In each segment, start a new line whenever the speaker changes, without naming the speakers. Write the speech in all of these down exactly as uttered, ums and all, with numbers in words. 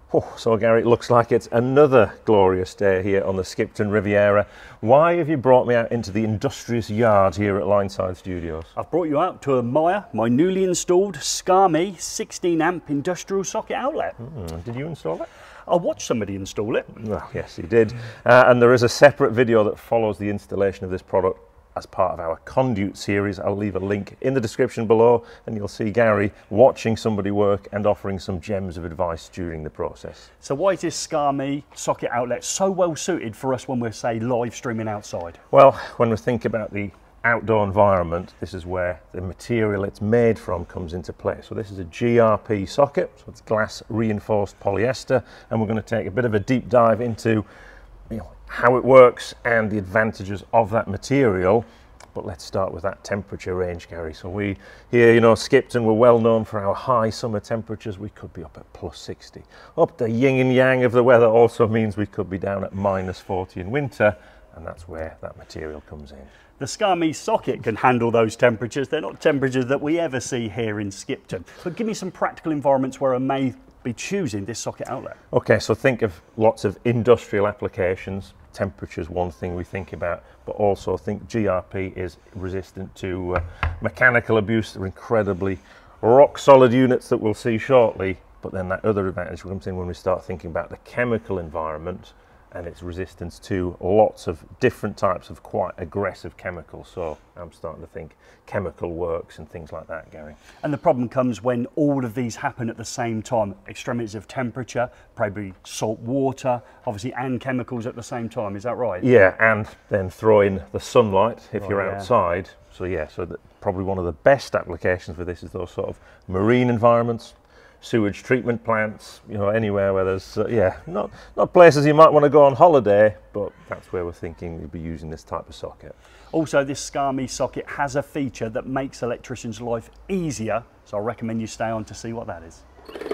Oh, so Gary, it looks like it's another glorious day here on the Skipton Riviera. Why have you brought me out into the industrious yard here at Lineside Studios?
I've brought you out to admire my newly installed Scame sixteen amp industrial socket outlet.
Mm, did you install it?
I watched somebody install it.
Well, yes, he did. Uh, and there is a separate video that follows the installation of this product as part of our conduit series. I'll leave a link in the description below and you'll see Gary watching somebody work and offering some gems of advice during the process.
So why is this Scame socket outlet so well suited for us when we're, say, live streaming outside?
Well, when we think about the outdoor environment, this is where the material it's made from comes into play. So this is a G R P socket, so it's glass reinforced polyester, and we're going to take a bit of a deep dive into you know, how it works and the advantages of that material. But let's start with that temperature range, Gary. So we here, you know, Skipton, we're well known for our high summer temperatures. We could be up at plus sixty. Up the yin and yang of the weather also means we could be down at minus forty in winter, and that's where that material comes in.
The Scame socket can handle those temperatures. They're not temperatures that we ever see here in Skipton. But give me some practical environments where I may be choosing this socket outlet.
Okay, so think of lots of industrial applications. Temperature is one thing we think about, but also think G R P is resistant to uh, mechanical abuse. They're incredibly rock solid units that we'll see shortly, but then that other advantage comes in when we start thinking about the chemical environment and its resistance to lots of different types of quite aggressive chemicals. So I'm starting to think chemical works and things like that, Gary.
And the problem comes when all of these happen at the same time. Extremities of temperature, probably salt water, obviously, and chemicals at the same time. Is that right?
Yeah, and then throw in the sunlight if
right,
you're
yeah.
outside. So yeah, so that probably one of the best applications for this is those sort of marine environments, sewage treatment plants, you know, anywhere where there's, uh, yeah, not, not places you might want to go on holiday, but that's where we're thinking we'd be using this type of socket. Also,
this Scame socket has a feature that makes electricians' life easier, so I recommend you stay on to see what that is.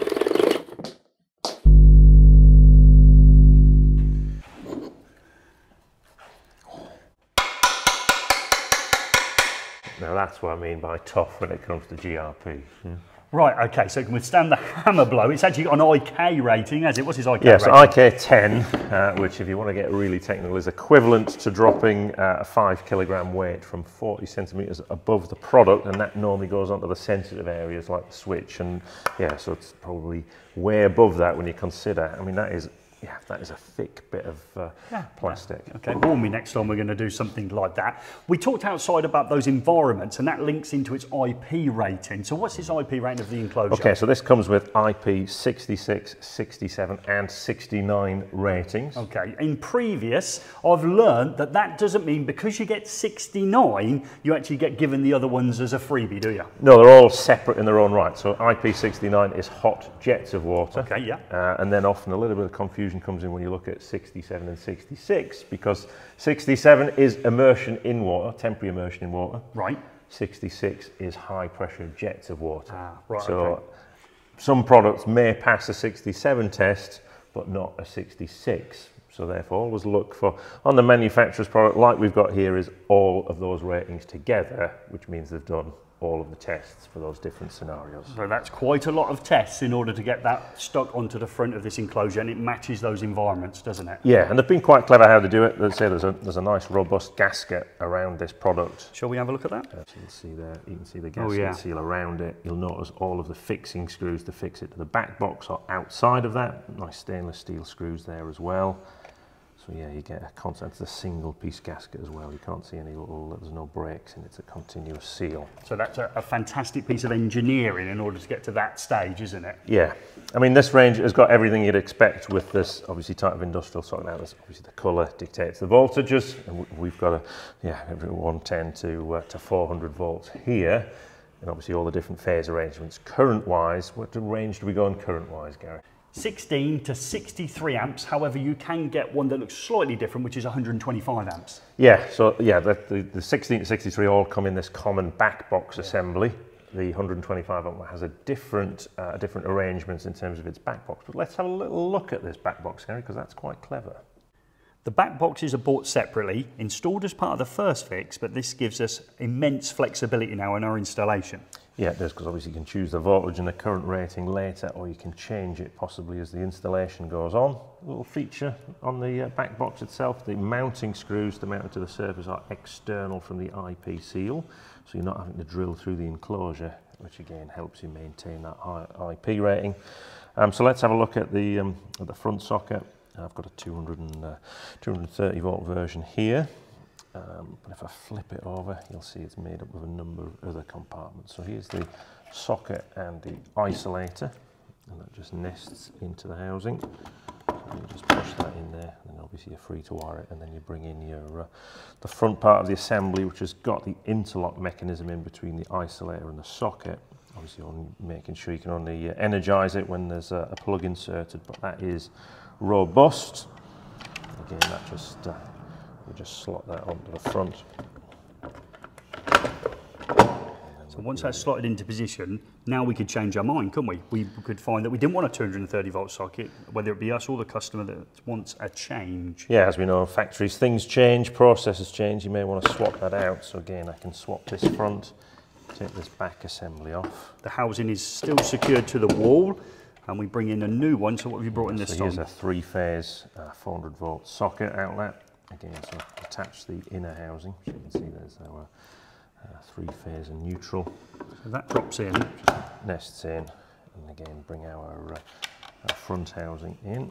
Now that's what I mean by tough when it comes to G R P. Hmm.
Right, okay, so it can withstand the hammer blow. It's actually got an I K rating, has it? What's its I K
yes,
rating?
I K ten, uh, which if you want to get really technical is equivalent to dropping uh, a five kilogram weight from forty centimeters above the product, and that normally goes onto the sensitive areas like the switch, and yeah, so it's probably way above that when you consider, I mean, that is, yeah, that is a thick bit of uh, yeah, plastic.
Yeah. Okay, warn me next time we're going to do something like that. We talked outside about those environments, and that links into its I P rating. So what's its I P rating of the enclosure?
Okay, so this comes with I P sixty-six, sixty-seven and sixty-nine ratings.
Okay, in previous, I've learned that that doesn't mean because you get sixty-nine, you actually get given the other ones as a freebie, do you?
No, they're all separate in their own right. So I P sixty-nine is hot jets of water.
Okay, yeah.
Uh, and then often a little bit of confusion comes in when you look at sixty-seven and sixty-six, because sixty-seven is immersion in water, temporary immersion in water.
Right.
sixty-six is high pressure jets of water.
Ah, right,
so
okay.
Some products may pass a sixty-seven test, but not a sixty-six. So therefore, always look for, on the manufacturer's product, like we've got here, is all of those ratings together, which means they've done all of the tests for those different scenarios.
So that's quite a lot of tests in order to get that stuck onto the front of this enclosure, and it matches those environments, doesn't it?
Yeah, and they've been quite clever how they do it. They say there's a there's a nice robust gasket around this product.
Shall we have a look at that?
Uh, so you'll see there, you can see the gasket
oh, yeah.
seal around it. You'll notice all of the fixing screws to fix it to the back box are outside of that. Nice stainless steel screws there as well. So yeah, you get a constant, it's a single piece gasket as well. You can't see any little, there's no breaks in it, it's a continuous seal.
So that's a, a fantastic piece of engineering in order to get to that stage, isn't it?
Yeah, I mean this range has got everything you'd expect with this obviously type of industrial socket. Now there's obviously the colour dictates the voltages, and we've got a, yeah, every one ten to, uh, to four hundred volts here. And obviously all the different phase arrangements. Current wise, what range do we go on current wise, Gary?
sixteen to sixty-three amps, however you can get one that looks slightly different, which is one hundred twenty-five amps.
Yeah, so yeah, the, the, the sixteen to sixty-three all come in this common back box assembly. The one hundred twenty-five amp has a different, uh, different arrangements in terms of its back box. But let's have a little look at this back box, Harry, because that's quite clever.
The back boxes are bought separately, installed as part of the first fix, but this gives us immense flexibility now in our installation.
Yeah, it does, because obviously you can choose the voltage and the current rating later, or you can change it possibly as the installation goes on. A little feature on the uh, back box itself, the mounting screws to mount it to the surface are external from the I P seal, so you're not having to drill through the enclosure, which again helps you maintain that high I P rating. Um, so let's have a look at the, um, at the front socket. I've got a two hundred and, uh, two hundred thirty volt version here. Um, but if I flip it over, you'll see it's made up of a number of other compartments. So here's the socket and the isolator, and that just nests into the housing. So you just push that in there, and obviously you're free to wire it, and then you bring in your uh, the front part of the assembly, which has got the interlock mechanism in between the isolator and the socket. Obviously, on making sure you can only uh, energize it when there's a, a plug inserted, but that is robust. Again, that just uh, we just slot that onto the front.
So once that's slotted into position, now we could change our mind, couldn't we? We could find that we didn't want a two hundred thirty volt socket, whether it be us or the customer that wants a change.
Yeah, as we know in factories, things change, processes change. You may want to swap that out. So again, I can swap this front, take this back assembly off.
The housing is still secured to the wall, and we bring in a new one. So what have you brought in this
time? So here's a three-phase uh, four hundred volt socket outlet. Again, so attach the inner housing. So you can see there's our uh, three-phase and neutral.
So that drops in.
Nests in, and again bring our, uh, our front housing in.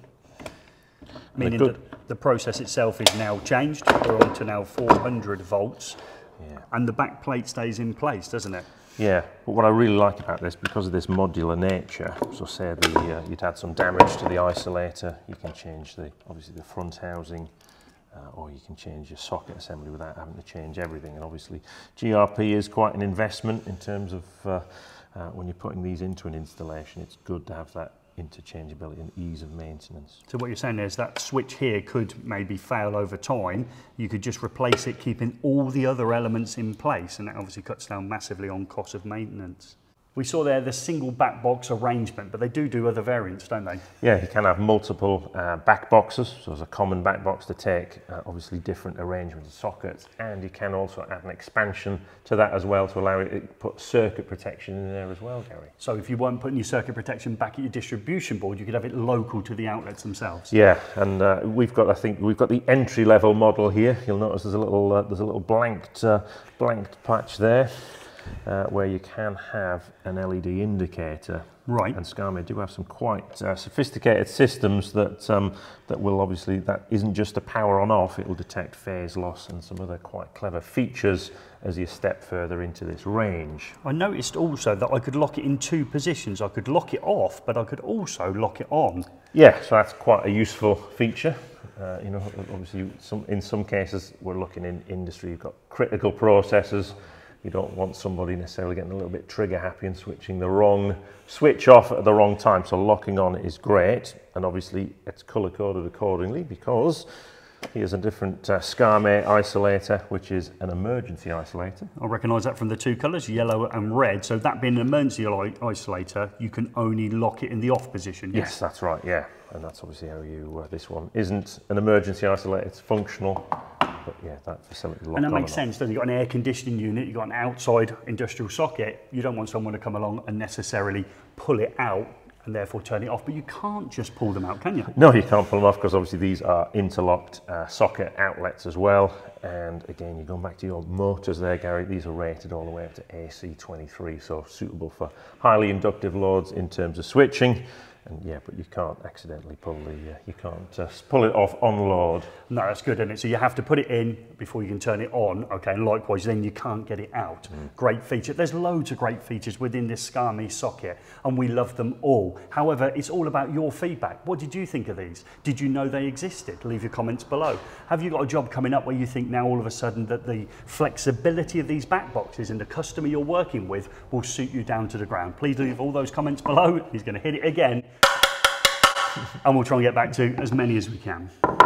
Meaning that the process itself is now changed. We're on to now four hundred volts.
Yeah.
And the back plate stays in place, doesn't it?
Yeah, but what I really like about this, because of this modular nature, so say the, uh, you'd had some damage to the isolator, you can change the, obviously the front housing, uh, or you can change your socket assembly without having to change everything. And obviously G R P is quite an investment in terms of uh, uh, when you're putting these into an installation, it's good to have that interchangeability and ease of maintenance.
So what you're saying is that switch here could maybe fail over time. You could just replace it, keeping all the other elements in place, and that obviously cuts down massively on cost of maintenance. We saw there the single back box arrangement, but they do do other variants, don't they?
Yeah, you can have multiple uh, back boxes. So there's a common back box to take, uh, obviously different arrangements of sockets, and you can also add an expansion to that as well to allow it to put circuit protection in there as well, Gary.
So if you weren't putting your circuit protection back at your distribution board, you could have it local to the outlets themselves.
Yeah, and uh, we've got, I think, we've got the entry level model here. You'll notice there's a little, uh, there's a little blanked, uh, blanked patch there. Uh, where you can have an L E D indicator.
Right.
And Scame do have some quite uh, sophisticated systems that um, that will obviously, that isn't just a power on off, it will detect phase loss and some other quite clever features as you step further into this range.
I noticed also that I could lock it in two positions. I could lock it off, but I could also lock it on.
Yeah, so that's quite a useful feature. Uh, you know, obviously some, in some cases we're looking in industry, you've got critical processes. You don't want somebody necessarily getting a little bit trigger happy and switching the wrong switch off at the wrong time. So locking on is great, and obviously it's color coded accordingly, because here's a different uh, Scame isolator, which is an emergency isolator.
I recognise that from the two colours, yellow and red. So that being an emergency isolator, you can only lock it in the off position.
Yes, that's right, yeah. And that's obviously how you, uh, this one isn't an emergency isolator, it's functional. But yeah, that facility locked on.
And that makes sense, doesn't it? You've got an air conditioning unit, you've got an outside industrial socket. You don't want someone to come along and necessarily pull it out and therefore turn it off. But you can't just pull them out, can you?
No, you can't pull them off, because obviously these are interlocked uh, socket outlets as well. And again, you're going back to your motors there, Gary. These are rated all the way up to A C twenty-three, so suitable for highly inductive loads in terms of switching. And yeah, but you can't accidentally pull the, uh, you can't just pull it off on load.
No, that's good, isn't it? So you have to put it in before you can turn it on, okay, and likewise then you can't get it out. Mm. Great feature. There's loads of great features within this Scame socket, and we love them all. However, it's all about your feedback. What did you think of these? Did you know they existed? Leave your comments below. Have you got a job coming up where you think now all of a sudden that the flexibility of these back boxes and the customer you're working with will suit you down to the ground? Please leave all those comments below. He's going to hit it again. And we'll try and get back to as many as we can.